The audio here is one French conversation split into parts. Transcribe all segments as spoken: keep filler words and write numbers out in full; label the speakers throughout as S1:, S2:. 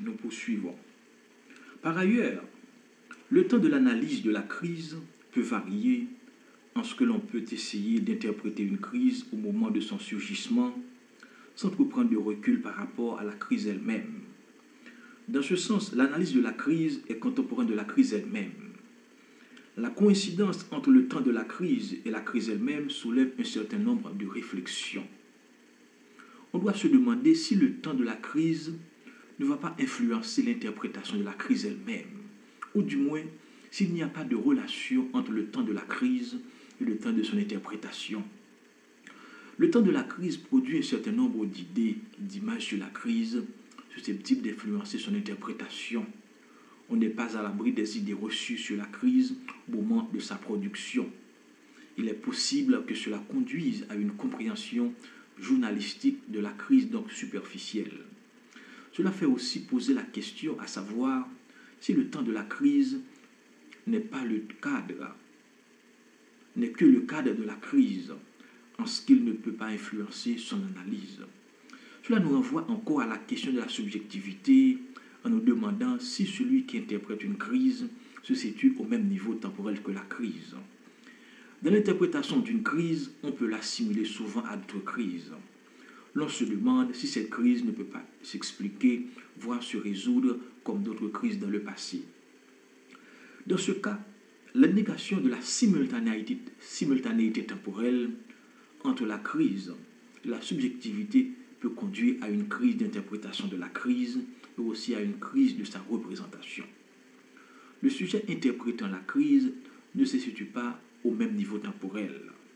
S1: Nous poursuivons. Par ailleurs, le temps de l'analyse de la crise peut varier en ce que l'on peut essayer d'interpréter une crise au moment de son surgissement sans trop prendre de recul par rapport à la crise elle-même. Dans ce sens, l'analyse de la crise est contemporaine de la crise elle-même. La coïncidence entre le temps de la crise et la crise elle-même soulève un certain nombre de réflexions. On doit se demander si le temps de la crise ne va pas influencer l'interprétation de la crise elle-même, ou du moins s'il n'y a pas de relation entre le temps de la crise et le temps de son interprétation. Le temps de la crise produit un certain nombre d'idées, d'images sur la crise, susceptibles d'influencer son interprétation. On n'est pas à l'abri des idées reçues sur la crise au moment de sa production. Il est possible que cela conduise à une compréhension journalistique de la crise, donc superficielle. Cela fait aussi poser la question à savoir si le temps de la crise n'est pas le cadre, n'est que le cadre de la crise, en ce qu'il ne peut pas influencer son analyse. Cela nous renvoie encore à la question de la subjectivité, en nous demandant si celui qui interprète une crise se situe au même niveau temporel que la crise. Dans l'interprétation d'une crise, on peut l'assimiler souvent à d'autres crises. L'on se demande si cette crise ne peut pas s'expliquer, voire se résoudre comme d'autres crises dans le passé. Dans ce cas, la négation de la simultanéité, simultanéité temporelle entre la crise et la subjectivité peut conduire à une crise d'interprétation de la crise et aussi à une crise de sa représentation. Le sujet interprétant la crise ne se situe pas au même niveau temporel.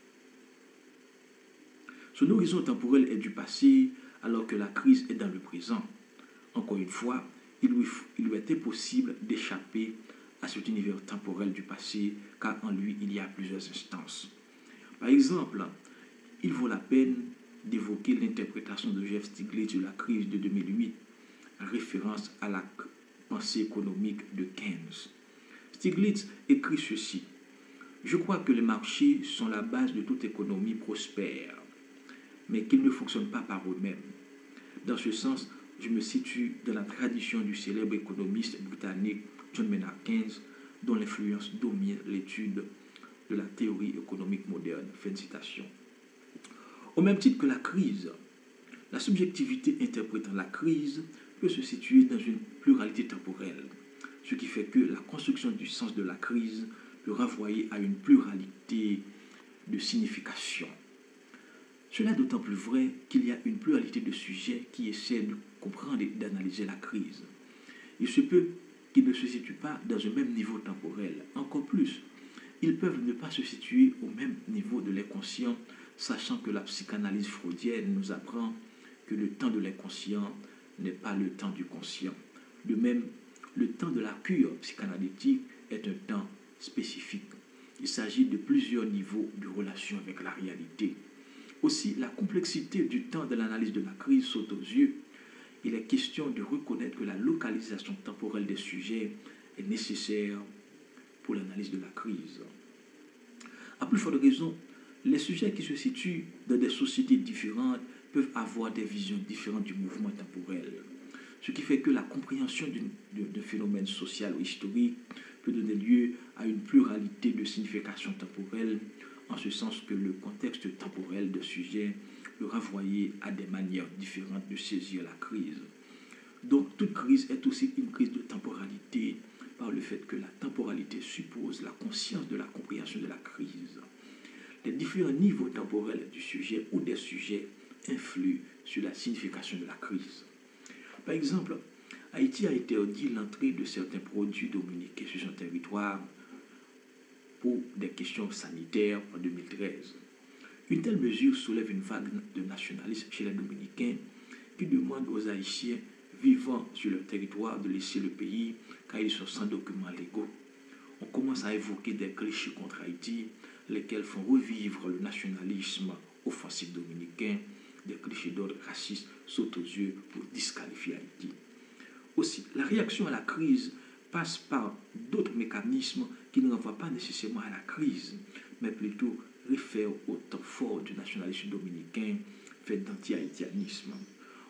S1: Son horizon temporel est du passé alors que la crise est dans le présent. Encore une fois, il lui, il lui était possible d'échapper à cet univers temporel du passé car en lui il y a plusieurs instances. Par exemple, il vaut la peine d'évoquer l'interprétation de Joseph Stiglitz de la crise de deux mille huit, en référence à la pensée économique de Keynes. Stiglitz écrit ceci: « Je crois que les marchés sont la base de toute économie prospère, mais qu'ils ne fonctionnent pas par eux-mêmes. Dans ce sens, je me situe dans la tradition du célèbre économiste britannique John Maynard Keynes, dont l'influence domine l'étude de la théorie économique moderne. » Fin de citation. Au même titre que la crise, la subjectivité interprétant la crise peut se situer dans une pluralité temporelle, ce qui fait que la construction du sens de la crise peut renvoyer à une pluralité de significations. Cela est d'autant plus vrai qu'il y a une pluralité de sujets qui essaient de comprendre et d'analyser la crise. Il se peut qu'ils ne se situent pas dans un même niveau temporel. Encore plus, ils peuvent ne pas se situer au même niveau de l'inconscient, sachant que la psychanalyse freudienne nous apprend que le temps de l'inconscient n'est pas le temps du conscient. De même, le temps de la cure psychanalytique est un temps spécifique. Il s'agit de plusieurs niveaux de relation avec la réalité. Aussi, la complexité du temps de l'analyse de la crise saute aux yeux. Il est question de reconnaître que la localisation temporelle des sujets est nécessaire pour l'analyse de la crise. À plus forte raison, les sujets qui se situent dans des sociétés différentes peuvent avoir des visions différentes du mouvement temporel, ce qui fait que la compréhension d'un phénomène social ou historique peut donner lieu à une pluralité de significations temporelles, en ce sens que le contexte temporel de sujet peut renvoyer à des manières différentes de saisir la crise. Donc toute crise est aussi une crise de temporalité par le fait que la temporalité suppose la conscience de la compréhension de la crise. Les différents niveaux temporels du sujet ou des sujets influent sur la signification de la crise. Par exemple, Haïti a interdit l'entrée de certains produits dominicains sur son territoire pour des questions sanitaires en deux mille treize. Une telle mesure soulève une vague de nationalisme chez les Dominicains qui demandent aux Haïtiens vivant sur leur territoire de laisser le pays car ils sont sans documents légaux. On commence à évoquer des clichés contre Haïti, lesquels font revivre le nationalisme offensif dominicain. Des clichés d'ordre raciste sautent aux yeux pour disqualifier Haïti. Aussi, la réaction à la crise passe par d'autres mécanismes qui ne renvoient pas nécessairement à la crise, mais plutôt réfèrent au temps fort du nationalisme dominicain fait d'anti-haïtianisme.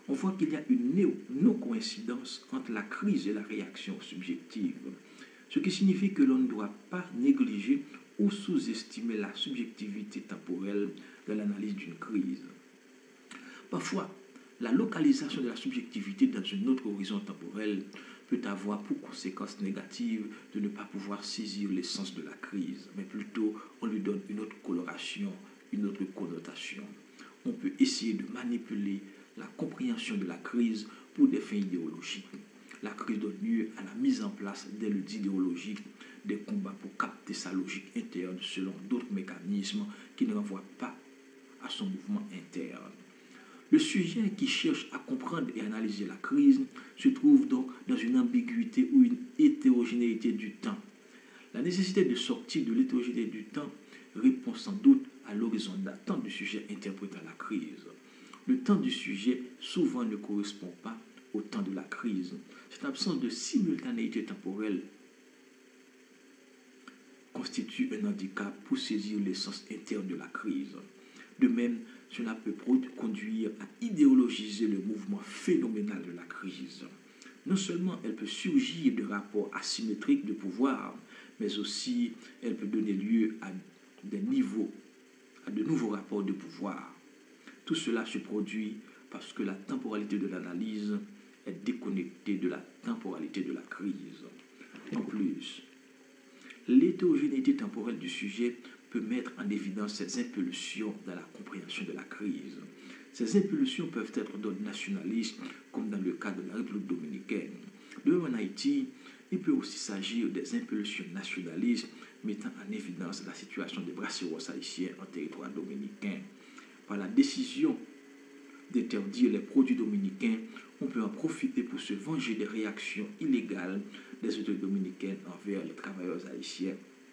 S1: on voit qu'il y a une non-coïncidence entre la crise et la réaction subjective, ce qui signifie que l'on ne doit pas négliger ou sous-estimer la subjectivité temporelle de l'analyse d'une crise. Parfois, la localisation de la subjectivité dans un autre horizon temporel peut avoir pour conséquence négative de ne pas pouvoir saisir l'essence de la crise, mais plutôt on lui donne une autre coloration, une autre connotation. On peut essayer de manipuler la compréhension de la crise pour des fins idéologiques. La crise donne lieu à la mise en place des luttes idéologiques, des combats pour capter sa logique interne selon d'autres mécanismes qui ne renvoient pas à son mouvement interne. Le sujet qui cherche à comprendre et analyser la crise se trouve donc dans une ambiguïté ou une hétérogénéité du temps. La nécessité de sortir de l'hétérogénéité du temps répond sans doute à l'horizon d'attente du sujet interprétant la crise. Le temps du sujet souvent ne correspond pas au temps de la crise. Cette absence de simultanéité temporelle constitue un handicap pour saisir l'essence interne de la crise. De même, cela peut conduire à idéologiser le mouvement phénoménal de la crise. Non seulement elle peut surgir de rapports asymétriques de pouvoir, mais aussi elle peut donner lieu à des niveaux, à de nouveaux rapports de pouvoir. Tout cela se produit parce que la temporalité de l'analyse est déconnectée de la temporalité de la crise. En plus, l'hétérogénéité temporelle du sujet peut mettre en évidence ces impulsions dans la compréhension de la crise. Ces impulsions peuvent être d'ordre nationaliste, comme dans le cas de la République dominicaine. De même en Haïti, il peut aussi s'agir des impulsions nationalistes mettant en évidence la situation des brasseros haïtiens en territoire dominicain. Par la décision d'interdire les produits dominicains, on peut en profiter pour se venger des réactions illégales des autorités dominicaines envers les travailleurs haïtiens.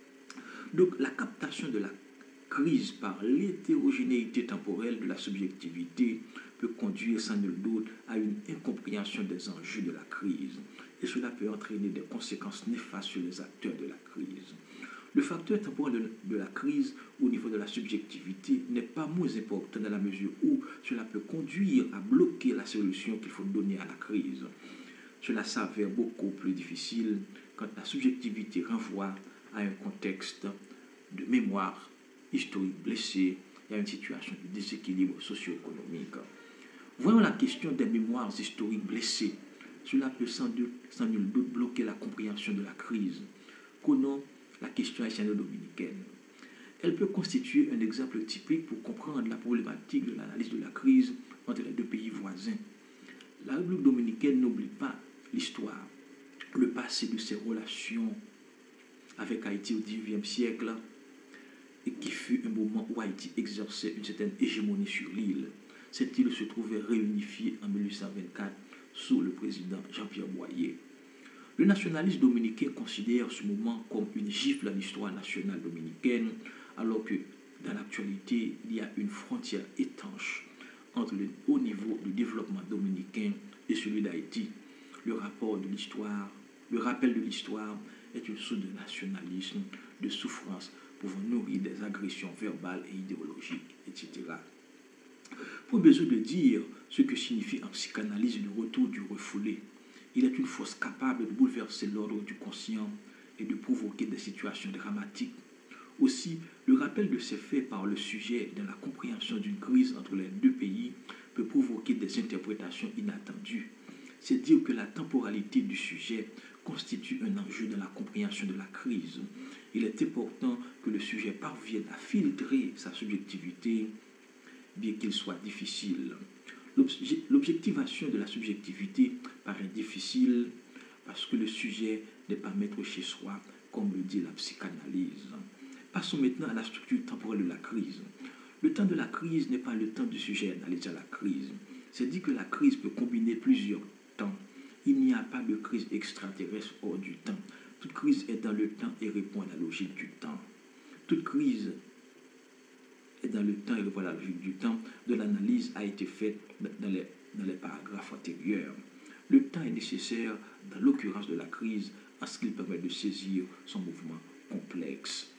S1: Donc la captation de la crise par l'hétérogénéité temporelle de la subjectivité peut conduire sans nul doute à une incompréhension des enjeux de la crise, et cela peut entraîner des conséquences néfastes sur les acteurs de la crise. Le facteur temporel de la crise au niveau de la subjectivité n'est pas moins important dans la mesure où cela peut conduire à bloquer la solution qu'il faut donner à la crise. Cela s'avère beaucoup plus difficile quand la subjectivité renvoie à un contexte de mémoire historique blessée et à une situation de déséquilibre socio-économique. Voyons la question des mémoires historiques blessées. Cela peut sans, doute, sans nul doute bloquer la compréhension de la crise. Connaissons la question haïtiano-dominicaine. Elle peut constituer un exemple typique pour comprendre la problématique de l'analyse de la crise entre les deux pays voisins. La République dominicaine n'oublie pas l'histoire, le passé de ses relations avec Haïti au dix-neuvième siècle, et qui fut un moment où Haïti exerçait une certaine hégémonie sur l'île. Cette île se trouvait réunifiée en mille huit cent vingt-quatre sous le président Jean-Pierre Boyer. Le nationalisme dominicain considère ce moment comme une gifle à l'histoire nationale dominicaine, alors que dans l'actualité, il y a une frontière étanche entre le haut niveau de développement dominicain et celui d'Haïti. Le rapport de l'histoire, le rappel de l'histoire est une source de nationalisme, de souffrance pouvant nourrir des agressions verbales et idéologiques, et cetera. Pour besoin de dire ce que signifie en psychanalyse le retour du refoulé, il est une force capable de bouleverser l'ordre du conscient et de provoquer des situations dramatiques. Aussi, le rappel de ces faits par le sujet dans la compréhension d'une crise entre les deux pays peut provoquer des interprétations inattendues. C'est dire que la temporalité du sujet constitue un enjeu dans la compréhension de la crise. Il est important que le sujet parvienne à filtrer sa subjectivité, bien qu'il soit difficile. L'objectivation de la subjectivité paraît difficile parce que le sujet n'est pas maître chez soi, comme le dit la psychanalyse. Passons maintenant à la structure temporelle de la crise. Le temps de la crise n'est pas le temps du sujet analysé à la crise. C'est dit que la crise peut combiner plusieurs temps. Il n'y a pas de crise extraterrestre hors du temps. Toute crise est dans le temps et répond à la logique du temps. Toute crise est dans le temps et répond à la logique du temps. De l'analyse a été faite dans les, dans les paragraphes antérieurs. Le temps est nécessaire dans l'occurrence de la crise en ce qu'il permet de saisir son mouvement complexe.